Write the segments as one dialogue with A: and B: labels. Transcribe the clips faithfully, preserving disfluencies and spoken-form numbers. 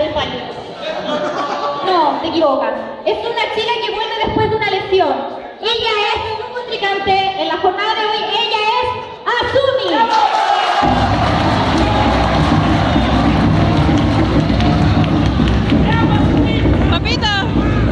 A: Stephanie. No, te equivocas. Es una chica que vuelve después de una lesión. Ella es su contrincante en la jornada de hoy. Ella es Azumi.
B: ¡Papita!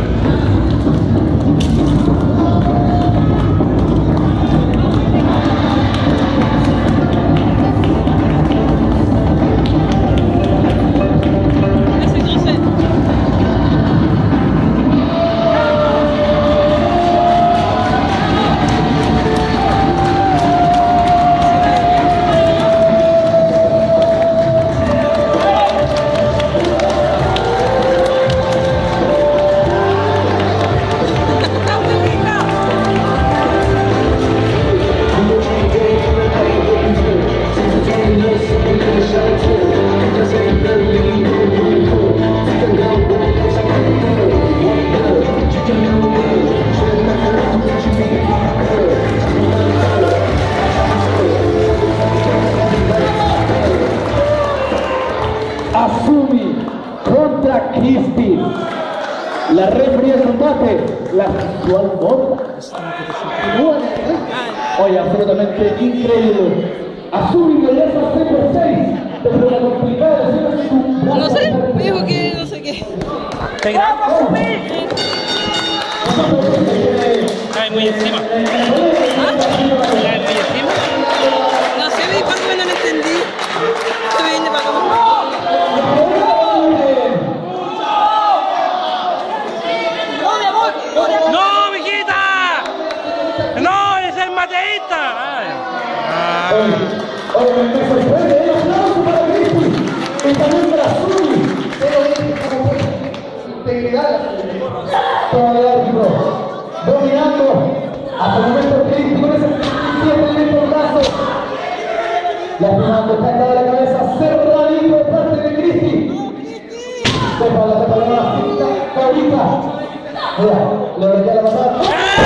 C: Azumi contra Cristi. La referee del combate, la visual moda. Oye, absolutamente increíble. Azumi regresa seis por seis, pero la complicada es su brazo.
B: No sé, me dijo que no sé qué.
D: ¡Vamos, Azumi! Cae muy encima.
B: ¿Ah?
D: Cae muy encima.
B: No sé, me dijo algo que no lo entendí. Estoy viendo para acá.
D: ¡No, mijita! ¡No, es el mateísta! Ah.
C: Oye, me sorprende el aplauso para Cristi. Y también para Azumi. Integridad. Todo el árbitro dominando hasta el momento Cristi con ese siete metros de brazo. Lastimando, está en la cabeza, cero radito de parte de Cristi. Sepa la sepa la finta, cabrita. Mira, le metí a la patada.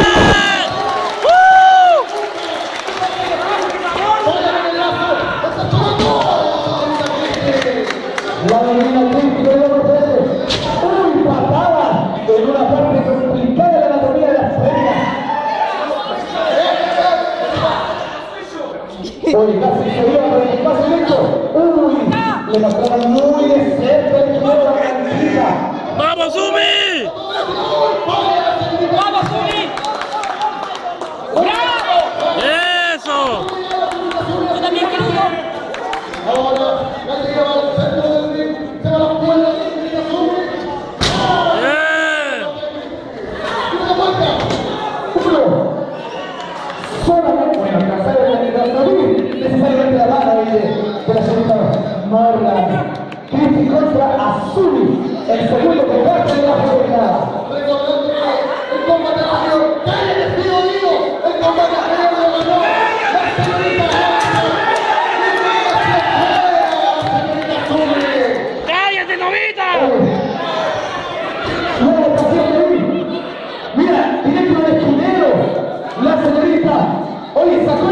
C: La domina Cristi, pero no procede. Uy, patada en una parte complicada de la anatomía de las piernas. Oye, casi se iba por el espacio directo. Uy, le mostraron muy de cerca el juego a la tranquila.
D: ¡Vamos, Azumi!
B: ¡Vamos, Azumi!
D: ¡Eso!
B: Yo también quiero uno.
C: Ahora, la que lleva al centro del ring, se va a la cuerda de Azumi.
D: ¡Bien!
C: Una vuelta. Uno. Solamente, bueno, alcanzar el Azumi, necesariamente la banda de, de la señorita Morgan. Cristi contra Azumi, el segundo combate de la jornada. Recordando que el combate anterior, ¡cállate, tío, tío! El combate anterior lo ganó la señorita
D: ¡Cállate, novita!
C: Nueva ocasión de hoy. Mira, directo del esquinero, la señorita. Oye, sacó